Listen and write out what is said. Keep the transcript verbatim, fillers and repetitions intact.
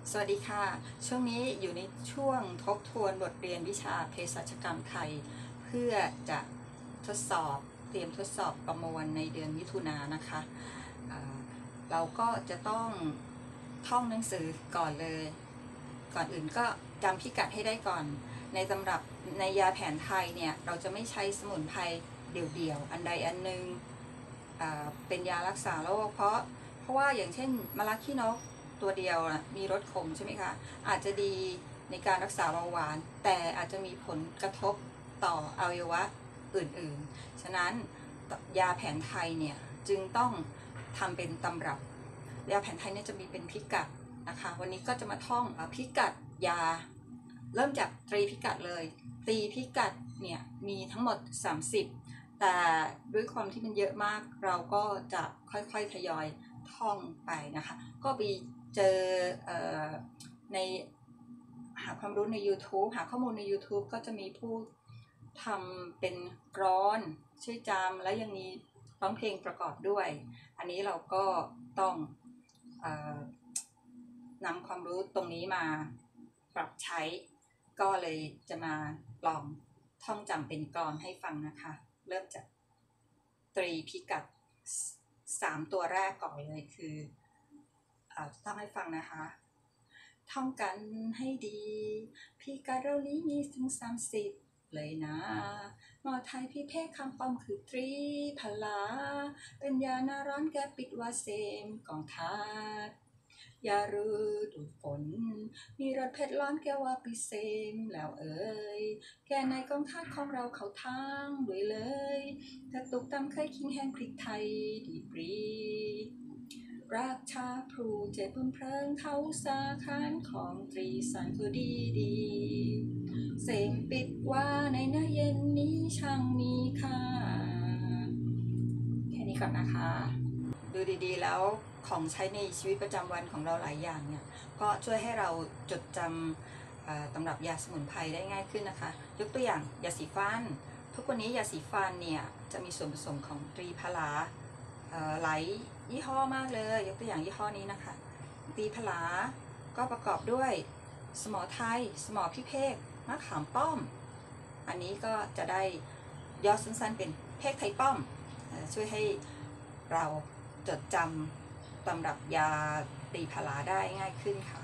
สวัสดีค่ะช่วงนี้อยู่ในช่วงทบทวนบทเรียนวิชาเภสัชกรรมไทยเพื่อจะทดสอบเตรียมทดสอบประมวลในเดือนมิถุนายนนะคะเราก็จะต้องท่องหนังสือก่อนเลยก่อนอื่นก็จำพิกัดให้ได้ก่อนในตำรับในยาแผนไทยเนี่ยเราจะไม่ใช้สมุนไพรเดี่ยวๆอันใดอันหนึ่งเป็นยารักษาโรคเพราะเพราะว่าอย่างเช่นมะระขี้นกตัวเดียวมีรสขมใช่ไหมคะอาจจะดีในการรักษาเบาหวานแต่อาจจะมีผลกระทบต่ออวัยวะอื่นๆฉะนั้นยาแผนไทยเนี่ยจึงต้องทำเป็นตำรับยาแผนไทยเนี่ยจะมีเป็นพิกัดนะคะวันนี้ก็จะมาท่องพิกัดยาเริ่มจากตรีพิกัดเลยตรีพิกัดเนี่ยมีทั้งหมดสามสิบแต่ด้วยความที่มันเยอะมากเราก็จะค่อยๆทยอยท่องไปนะคะก็ไปเจอในหาความรู้ใน YouTube หาข้อมูลใน YouTube ก็จะมีผู้ทำเป็นกลอนช่วยจำและยังมีร้องเพลงประกอบด้วยอันนี้เราก็ต้องเอ่อนำความรู้ตรงนี้มาปรับใช้ก็เลยจะมาลองท่องจำเป็นกลอนให้ฟังนะคะเริ่มจากตรีพิกัดสามตัวแรกก่อนเลยคือท่องให้ฟังนะคะท่องกันให้ดีพิกัดเรานี้มีถึงสามสิบเลยนะหมอไทยพี่เพศคำป้อมคือตรีพลาเป็นยาหน้าร้อนแก้ปิดวาเซมกองทาดยาฤดูฝนมีรสเผ็ดร้อนแก้ว่าปิเซมแล้วเอ่ยแกในกองทาดของเราเขาทางด้วยเลยกระตุกตำเคยคิงแห้งพริกไทยดีปรีราชาพลูเจ็บบนเพลิงเท้าสาขานของตรีสันคือดีดีเสมปิดว่าในเนื้อเย็นนี้ช่างมีค่าแค่นี้ก่อนนะคะดูดีๆแล้วของใช้ในชีวิตประจำวันของเราหลายอย่างเนี่ยก็ช่วยให้เราจดจำตำรับยาสมุนไพรได้ง่ายขึ้นนะคะยกตัวอย่างยาสีฟันทุกวันนี้ยาสีฟันเนี่ยจะมีส่วนผสมของตรีพลาหลายยี่ห้อมากเลยยกตัวอย่างยี่ห้อนี้นะคะตรีพลาก็ประกอบด้วยสมอไทยสมอพิเภกมะขามป้อมอันนี้ก็จะได้ย่อสั้นๆเป็นเพกไทยป้อมช่วยให้เราจดจำตำรับยาตรีพลาได้ง่ายขึ้นค่ะ